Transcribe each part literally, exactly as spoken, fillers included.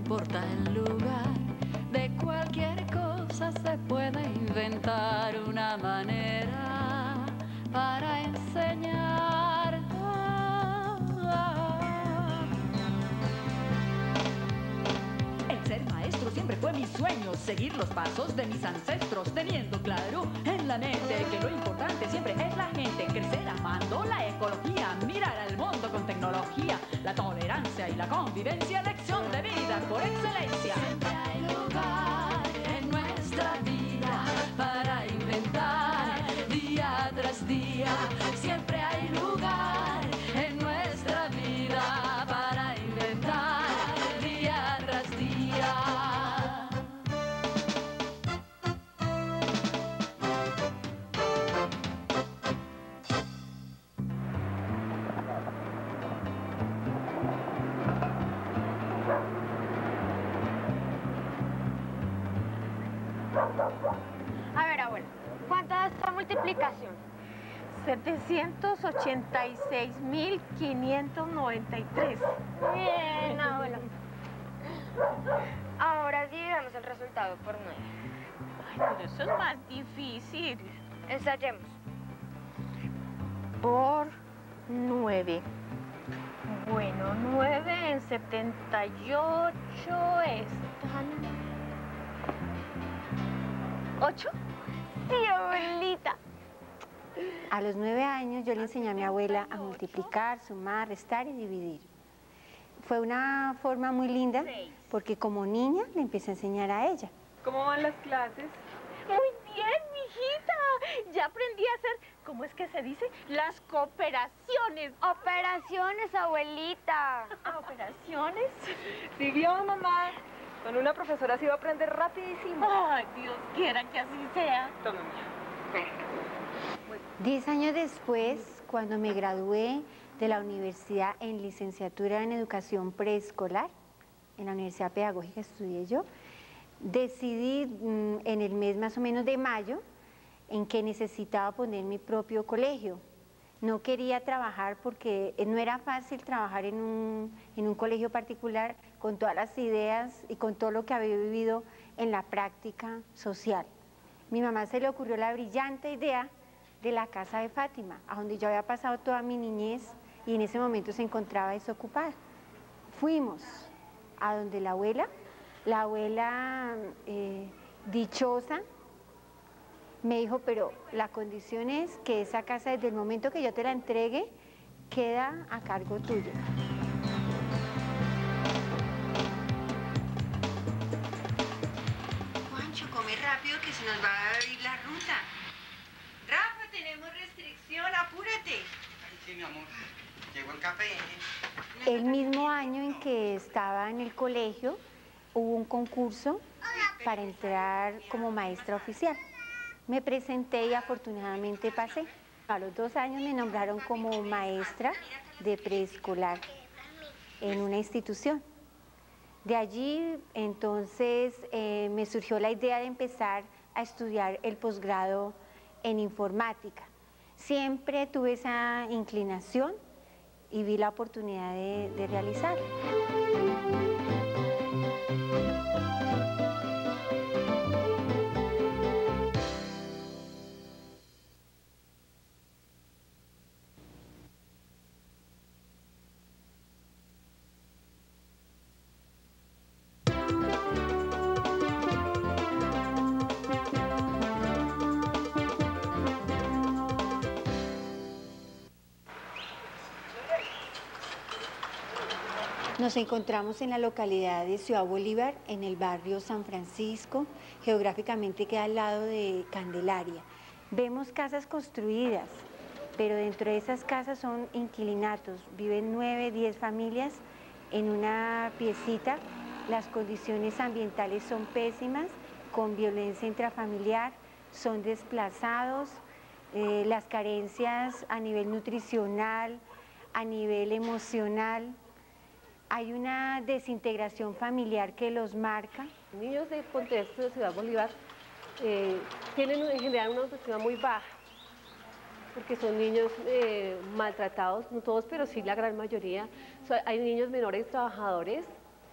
importa el lugar, de cualquier cosa se puede inventar una manera para enseñar. Ah, ah. El ser maestro siempre fue mi sueño, seguir los pasos de mis ancestros, teniendo claro en la mente que lo importante siempre es la gente, crecer amando la ecología, mirar al mundo con tecnología, la tolerancia y la convivencia, lección de vida por excelencia. Siempre hay lugar en nuestra vida para inventar día tras día, siempre hay lugar en nuestra vida para inventar día tras día. A ver, abuela, ¿cuánto es esta multiplicación? setecientos ochenta y seis mil quinientos noventa y tres. Bien, abuela. Ahora dividamos el resultado por nueve. Ay, pero eso es más difícil. Ensayemos. Por nueve. Bueno, nueve en setenta y ocho están... ¿ocho? Sí, abuelita. A los nueve años yo le enseñé a mi abuela a multiplicar, sumar, restar y dividir. Fue una forma muy linda porque como niña le empecé a enseñar a ella. ¿Cómo van las clases? Muy bien, mijita. Ya aprendí a hacer, ¿cómo es que se dice? Las cooperaciones. Operaciones, abuelita. ¿Operaciones? Sí, vio, mamá. Con una profesora se iba a aprender rapidísimo. Ay, Dios quiera que así sea. Tome. Diez años después, cuando me gradué de la universidad en licenciatura en educación preescolar, en la Universidad Pedagógica estudié yo, decidí mmm, en el mes más o menos de mayo en que necesitaba poner mi propio colegio. No quería trabajar porque no era fácil trabajar en un, en un colegio particular con todas las ideas y con todo lo que había vivido en la práctica social. Mi mamá se le ocurrió la brillante idea de la casa de Fátima, a donde yo había pasado toda mi niñez y en ese momento se encontraba desocupada. Fuimos a donde la abuela, la abuela eh, dichosa, me dijo, pero la condición es que esa casa desde el momento que yo te la entregue, queda a cargo tuyo. Juancho, come rápido que se nos va a abrir la ruta. Rafa, tenemos restricción, apúrate. Ay, sí, mi amor. Llegó el café. El mismo año en que estaba en el colegio, hubo un concurso para entrar como maestra oficial. Me presenté y afortunadamente pasé. A los dos años me nombraron como maestra de preescolar en una institución. De allí, entonces, eh, me surgió la idea de empezar a estudiar el posgrado en informática. Siempre tuve esa inclinación y vi la oportunidad de, de realizarlo. Nos encontramos en la localidad de Ciudad Bolívar, en el barrio San Francisco, geográficamente queda al lado de Candelaria. Vemos casas construidas, pero dentro de esas casas son inquilinatos, viven nueve, diez familias en una piecita. Las condiciones ambientales son pésimas, con violencia intrafamiliar, son desplazados, eh, las carencias a nivel nutricional, a nivel emocional. Hay una desintegración familiar que los marca. Niños de Pontevedra, de Ciudad Bolívar, eh, tienen en general una autoestima muy baja, porque son niños eh, maltratados, no todos, pero sí la gran mayoría. So, hay niños menores trabajadores,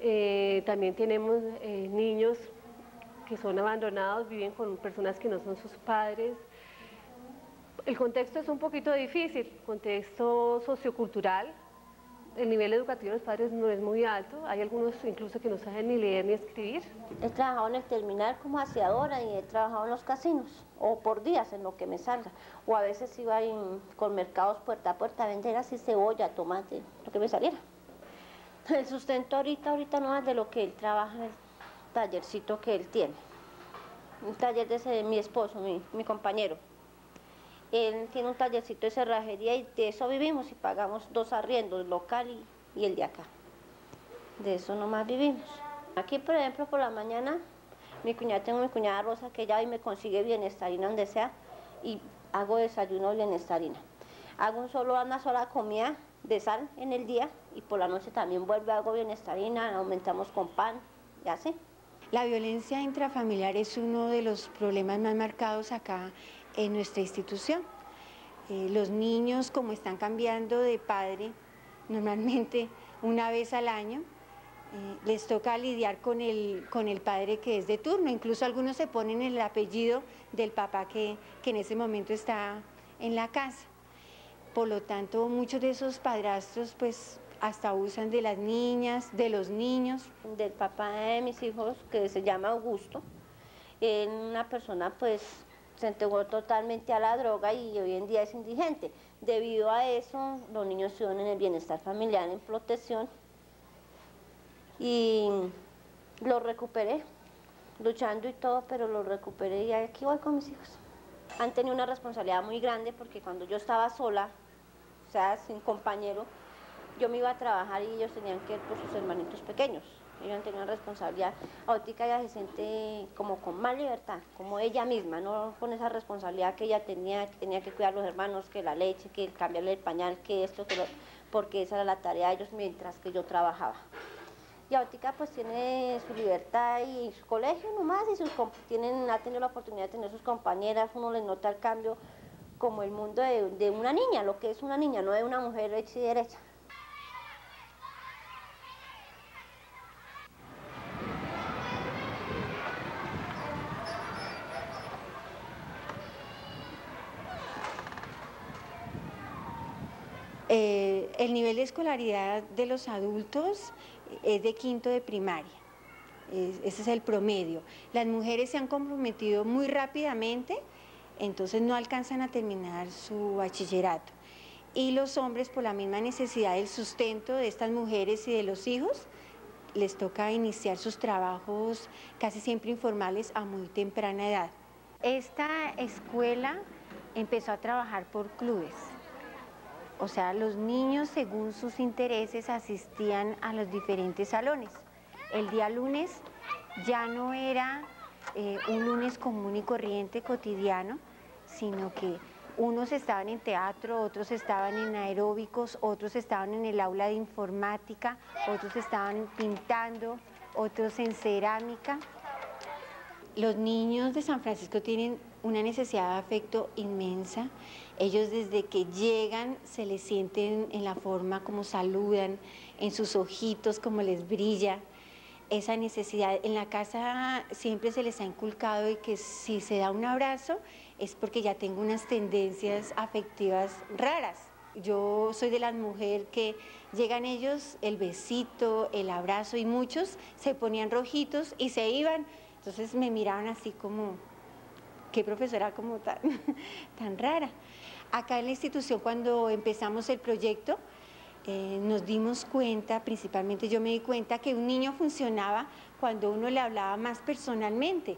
Eh, también tenemos eh, niños que son abandonados, viven con personas que no son sus padres. El contexto es un poquito difícil, contexto sociocultural. El nivel educativo de los padres no es muy alto, hay algunos incluso que no saben ni leer ni escribir. He trabajado en el terminal como aseadora y he trabajado en los casinos, o por días en lo que me salga, o a veces iba en, con mercados puerta a puerta a vender así cebolla, tomate, lo que me saliera. El sustento ahorita, ahorita no es de lo que él trabaja, el tallercito que él tiene. Un taller de, ese, de mi esposo, mi, mi compañero. Él tiene un tallercito de cerrajería y de eso vivimos y pagamos dos arriendos, el local y, y el de acá. De eso nomás vivimos. Aquí, por ejemplo, por la mañana, mi cuñada, tengo mi cuñada Rosa que ella hoy me consigue bienestarina donde sea y hago desayuno bienestarina. Hago un solo, una sola comida de sal en el día y por la noche también vuelve algo bienestarina, aumentamos con pan y así. La violencia intrafamiliar es uno de los problemas más marcados acá en nuestra institución. Eh, los niños, como están cambiando de padre normalmente una vez al año, eh, les toca lidiar con el, con el padre que es de turno, incluso algunos se ponen el apellido del papá que, que en ese momento está en la casa. Por lo tanto, muchos de esos padrastros pues hasta usan de las niñas, de los niños. Del papá de mis hijos, que se llama Augusto, es una persona pues se entregó totalmente a la droga y hoy en día es indigente. Debido a eso, los niños estuvieron en el bienestar familiar, en protección, y los recuperé, luchando y todo, pero los recuperé y aquí voy con mis hijos. Han tenido una responsabilidad muy grande porque cuando yo estaba sola, o sea, sin compañero, yo me iba a trabajar y ellos tenían que ir por sus hermanitos pequeños. Ellos han tenido una responsabilidad. Ahorita ella se siente como con más libertad, como ella misma, no con esa responsabilidad que ella tenía, que tenía que cuidar a los hermanos, que la leche, que cambiarle el pañal, que esto, que lo, porque esa era la tarea de ellos mientras que yo trabajaba. Y ahorita pues tiene su libertad y su colegio nomás, y sus, tienen, ha tenido la oportunidad de tener sus compañeras, uno les nota el cambio como el mundo de, de una niña, lo que es una niña, no de una mujer hecha y derecha. Eh, el nivel de escolaridad de los adultos es de quinto de primaria, es, ese es el promedio. Las mujeres se han comprometido muy rápidamente, entonces no alcanzan a terminar su bachillerato. Y los hombres, por la misma necesidad del sustento de estas mujeres y de los hijos, les toca iniciar sus trabajos casi siempre informales a muy temprana edad. Esta escuela empezó a trabajar por clubes. O sea, los niños, según sus intereses, asistían a los diferentes salones. El día lunes ya no era eh, un lunes común y corriente, cotidiano, sino que unos estaban en teatro, otros estaban en aeróbicos, otros estaban en el aula de informática, otros estaban pintando, otros en cerámica. Los niños de San Francisco tienen una necesidad de afecto inmensa. Ellos desde que llegan se les sienten en la forma como saludan, en sus ojitos como les brilla. Esa necesidad, en la casa siempre se les ha inculcado de que si se da un abrazo es porque ya tengo unas tendencias afectivas raras. Yo soy de las mujeres que llegan ellos, el besito, el abrazo, y muchos se ponían rojitos y se iban. Entonces me miraban así como, qué profesora como tan, tan rara. Acá en la institución, cuando empezamos el proyecto, eh, nos dimos cuenta, principalmente yo me di cuenta, que un niño funcionaba cuando uno le hablaba más personalmente.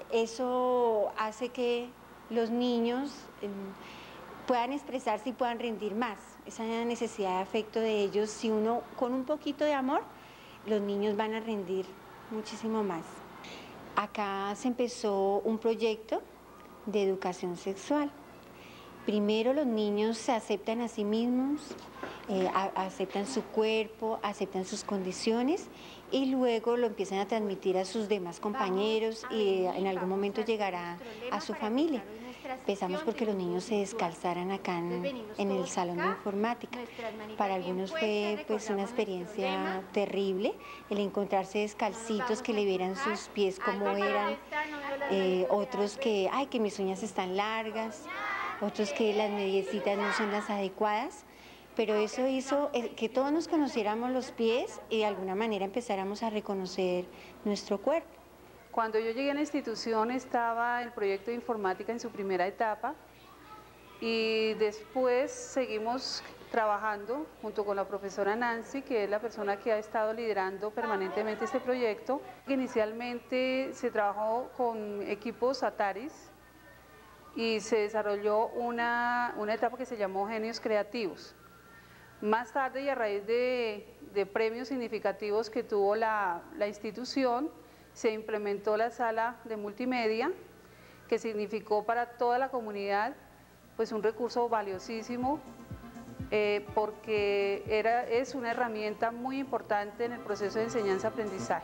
Eso hace que los niños eh, puedan expresarse y puedan rendir más. Esa necesidad de afecto de ellos, si uno con un poquito de amor, los niños van a rendir muchísimo más. Acá se empezó un proyecto de educación sexual. Primero los niños se aceptan a sí mismos, eh, a, aceptan su cuerpo, aceptan sus condiciones y luego lo empiezan a transmitir a sus demás compañeros y en algún momento llegará a su familia. Empezamos porque los niños se descalzaran acá en, en el salón de informática. Para algunos fue pues una experiencia terrible el encontrarse descalcitos, que le vieran sus pies como eran, eh, otros que, ay, que mis uñas están largas, otros que las mediecitas no son las adecuadas, pero eso hizo que todos nos conociéramos los pies y de alguna manera empezáramos a reconocer nuestro cuerpo. Cuando yo llegué a la institución estaba el proyecto de informática en su primera etapa y después seguimos trabajando junto con la profesora Nancy, que es la persona que ha estado liderando permanentemente este proyecto. Inicialmente se trabajó con equipos Ataris y se desarrolló una, una etapa que se llamó Genios Creativos. Más tarde, y a raíz de, de premios significativos que tuvo la, la institución, se implementó la sala de multimedia, que significó para toda la comunidad pues un recurso valiosísimo, eh, porque era, es una herramienta muy importante en el proceso de enseñanza-aprendizaje.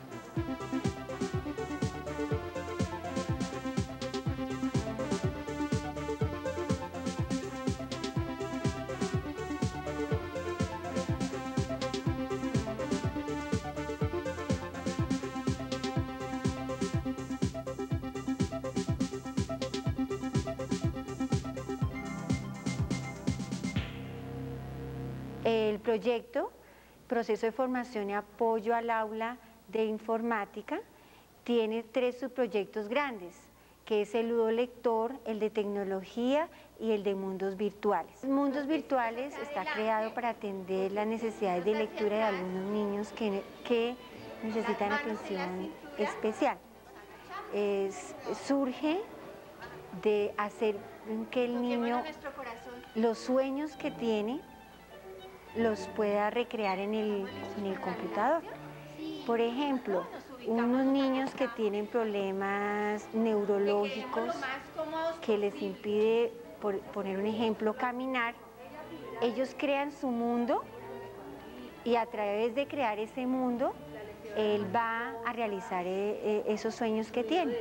El proyecto, Proceso de Formación y Apoyo al Aula de Informática, tiene tres subproyectos grandes, que es el ludolector, el de tecnología y el de mundos virtuales. Mundos virtuales está creado para atender las necesidades de lectura de algunos niños que, que necesitan atención especial. Es, surge de hacer que el niño, los sueños que tiene, los pueda recrear en el, en el computador. Por ejemplo, unos niños que tienen problemas neurológicos que les impide, por poner un ejemplo, caminar, ellos crean su mundo y a través de crear ese mundo, él va a realizar eh, esos sueños que tiene.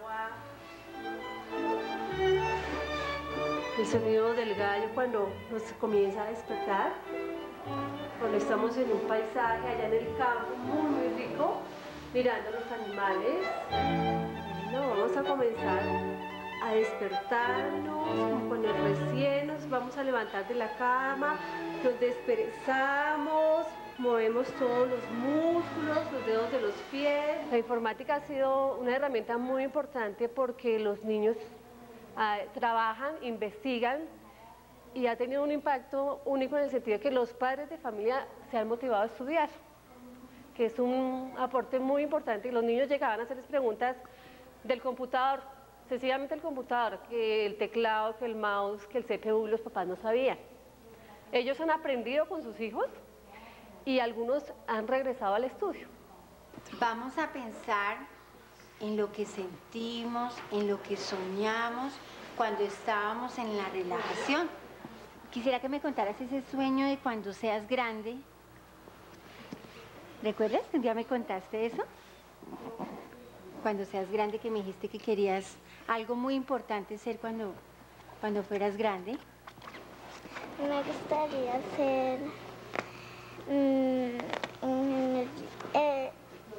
El sonido del gallo cuando nos comienza a despertar, cuando estamos en un paisaje allá en el campo muy muy rico, mirando los animales. Bueno, vamos a comenzar a despertarnos, cuando recién nos vamos a levantar de la cama, nos desperezamos, movemos todos los músculos, los dedos de los pies. La informática ha sido una herramienta muy importante porque los niños uh, trabajan, investigan, y ha tenido un impacto único en el sentido de que los padres de familia se han motivado a estudiar, que es un aporte muy importante. Y los niños llegaban a hacerles preguntas del computador, sencillamente el computador, que el teclado, que el mouse, que el C P U, los papás no sabían. Ellos han aprendido con sus hijos y algunos han regresado al estudio. Vamos a pensar en lo que sentimos, en lo que soñamos cuando estábamos en la relajación. Quisiera que me contaras ese sueño de cuando seas grande. ¿Recuerdas? Un día me contaste eso. Cuando seas grande, que me dijiste que querías algo muy importante ser cuando, cuando fueras grande. Me gustaría ser mm, un, eh,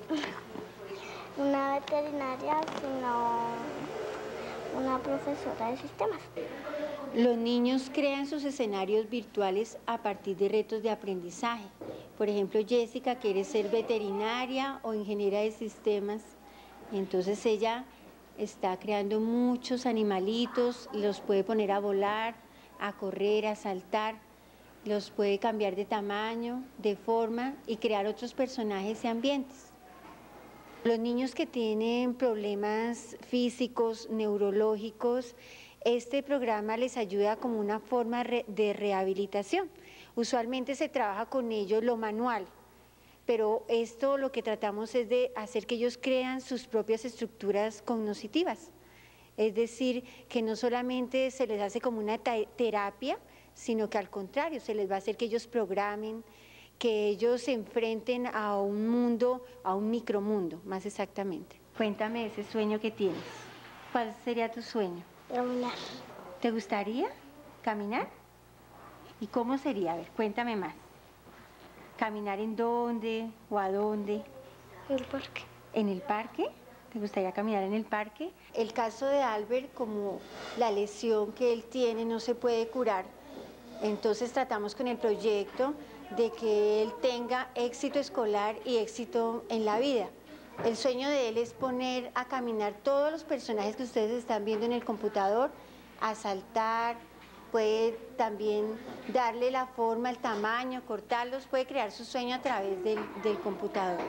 una veterinaria, sino una profesora de sistemas. Los niños crean sus escenarios virtuales a partir de retos de aprendizaje. Por ejemplo, Jessica quiere ser veterinaria o ingeniera de sistemas. Entonces ella está creando muchos animalitos, los puede poner a volar, a correr, a saltar, los puede cambiar de tamaño, de forma y crear otros personajes y ambientes. Los niños que tienen problemas físicos, neurológicos, este programa les ayuda como una forma de rehabilitación. Usualmente se trabaja con ellos lo manual, pero esto lo que tratamos es de hacer que ellos crean sus propias estructuras cognitivas. Es decir, que no solamente se les hace como una terapia, sino que al contrario, se les va a hacer que ellos programen, que ellos se enfrenten a un mundo, a un micromundo, más exactamente. Cuéntame ese sueño que tienes. ¿Cuál sería tu sueño? Caminar. ¿Te gustaría caminar? ¿Y cómo sería? A ver, cuéntame más. ¿Caminar en dónde o a dónde? En el parque. ¿En el parque? ¿Te gustaría caminar en el parque? El caso de Albert, como la lesión que él tiene no se puede curar, entonces tratamos con el proyecto de que él tenga éxito escolar y éxito en la vida. El sueño de él es poner a caminar todos los personajes que ustedes están viendo en el computador, a saltar, puede también darle la forma, el tamaño, cortarlos, puede crear su sueño a través del, del computador.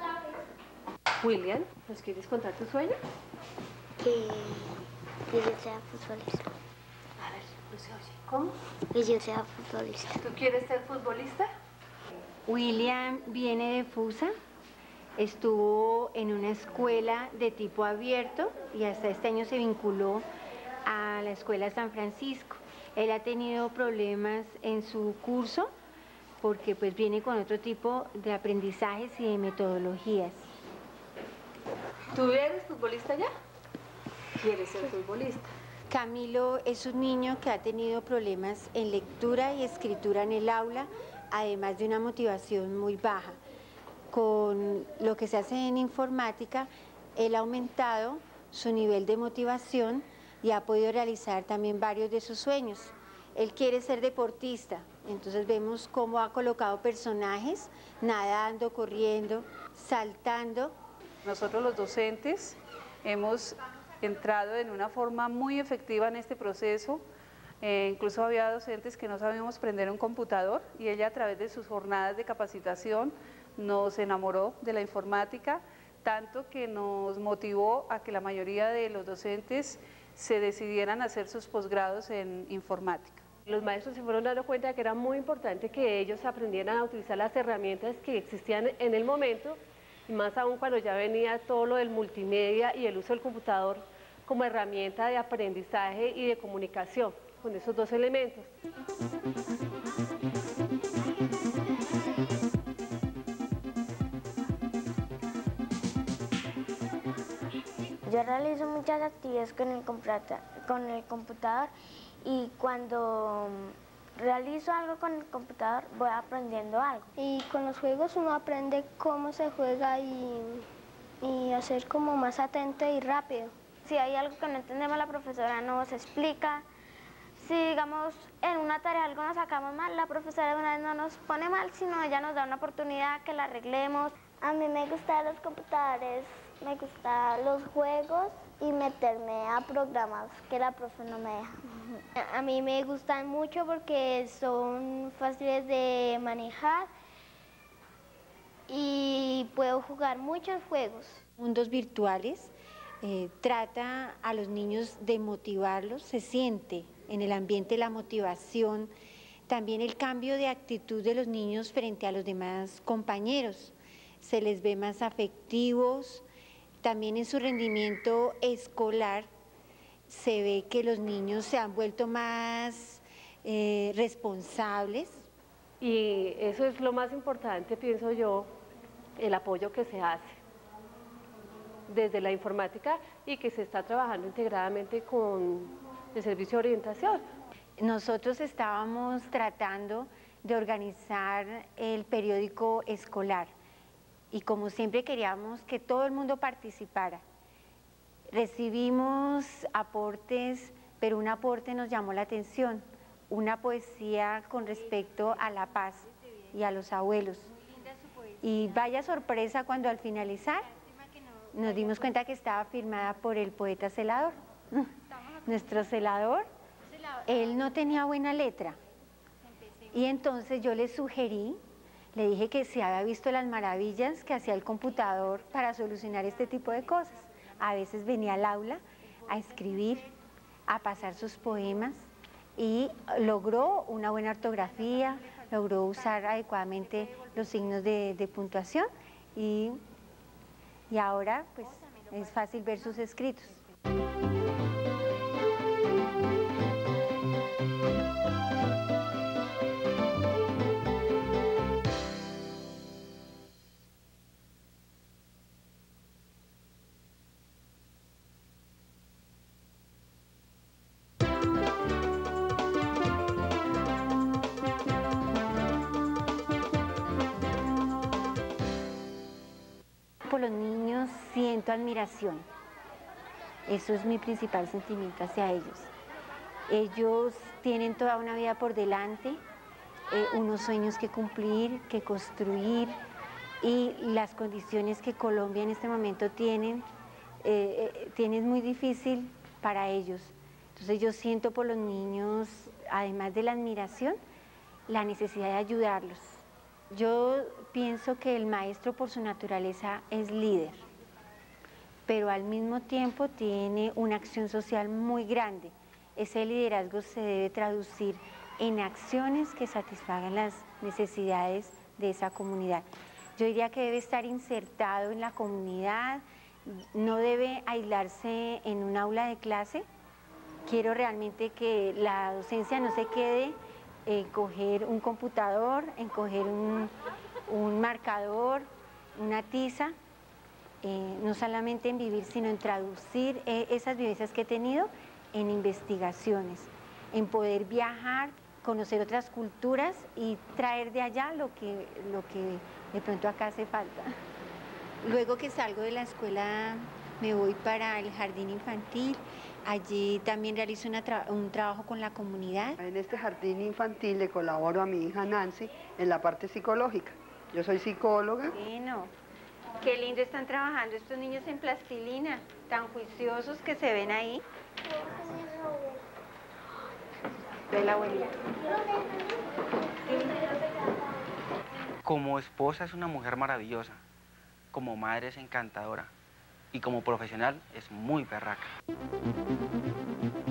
William, ¿nos quieres contar tu sueño? Que, que yo sea futbolista. A ver, no se oye. ¿Cómo? Que yo sea futbolista. ¿Tú quieres ser futbolista? William viene de Fusa, estuvo en una escuela de tipo abierto y hasta este año se vinculó a la Escuela San Francisco. Él ha tenido problemas en su curso porque pues viene con otro tipo de aprendizajes y de metodologías. ¿Tú eres futbolista ya? ¿Quieres ser futbolista? Camilo es un niño que ha tenido problemas en lectura y escritura en el aula, además de una motivación muy baja. Con lo que se hace en informática, él ha aumentado su nivel de motivación y ha podido realizar también varios de sus sueños. Él quiere ser deportista, entonces vemos cómo ha colocado personajes nadando, corriendo, saltando. Nosotros los docentes hemos entrado en una forma muy efectiva en este proceso. Eh, incluso había docentes que no sabíamos prender un computador y ella a través de sus jornadas de capacitación nos enamoró de la informática, tanto que nos motivó a que la mayoría de los docentes se decidieran a hacer sus posgrados en informática. Los maestros se fueron dando cuenta de que era muy importante que ellos aprendieran a utilizar las herramientas que existían en el momento, y más aún cuando ya venía todo lo del multimedia y el uso del computador como herramienta de aprendizaje y de comunicación, con esos dos elementos. Yo realizo muchas actividades con el, con el computador y cuando realizo algo con el computador voy aprendiendo algo. Y con los juegos uno aprende cómo se juega y, y hacer como más atento y rápido. Si hay algo que no entendemos, la profesora nos explica. Si, digamos, en una tarea algo nos sacamos mal, la profesora de una vez no nos pone mal, sino ella nos da una oportunidad que la arreglemos. A mí me gustan los computadores, me gustan los juegos y meterme a programas que la profe no me deja. A mí me gustan mucho porque son fáciles de manejar y puedo jugar muchos juegos. Mundos virtuales eh, trata a los niños de motivarlos, se siente en el ambiente la motivación, también el cambio de actitud de los niños frente a los demás compañeros, se les ve más afectivos, también en su rendimiento escolar se ve que los niños se han vuelto más eh, responsables. Y eso es lo más importante, pienso yo, el apoyo que se hace desde la informática y que se está trabajando integradamente con el servicio de orientación. Nosotros estábamos tratando de organizar el periódico escolar y como siempre queríamos que todo el mundo participara. Recibimos aportes, pero un aporte nos llamó la atención, una poesía con respecto a la paz y a los abuelos. Y vaya sorpresa cuando al finalizar nos dimos cuenta que estaba firmada por el poeta celador. Nuestro celador, él no tenía buena letra. Y entonces yo le sugerí, le dije que se había visto las maravillas que hacía el computador para solucionar este tipo de cosas. A veces venía al aula a escribir, a pasar sus poemas y logró una buena ortografía, logró usar adecuadamente los signos de, de puntuación y, y ahora pues es fácil ver sus escritos. los niños, siento admiración. Eso es mi principal sentimiento hacia ellos. Ellos tienen toda una vida por delante, eh, unos sueños que cumplir, que construir, y las condiciones que Colombia en este momento tienen, eh, eh, tienen muy difícil para ellos. Entonces yo siento por los niños, además de la admiración, la necesidad de ayudarlos. Yo pienso que el maestro por su naturaleza es líder, pero al mismo tiempo tiene una acción social muy grande. Ese liderazgo se debe traducir en acciones que satisfagan las necesidades de esa comunidad. Yo diría que debe estar insertado en la comunidad, no debe aislarse en un aula de clase. Quiero realmente que la docencia no se quede en coger un computador, en coger un, un marcador, una tiza, eh, no solamente en vivir, sino en traducir eh, esas vivencias que he tenido en investigaciones, en poder viajar, conocer otras culturas y traer de allá lo que, lo que de pronto acá hace falta. Luego que salgo de la escuela me voy para el jardín infantil. Allí también realizo una tra un trabajo con la comunidad. En este jardín infantil le colaboro a mi hija Nancy en la parte psicológica. Yo soy psicóloga. Bueno, qué lindo están trabajando estos niños en plastilina, tan juiciosos que se ven ahí. De la abuelita. Como esposa es una mujer maravillosa, como madre es encantadora y como profesional es muy berraca.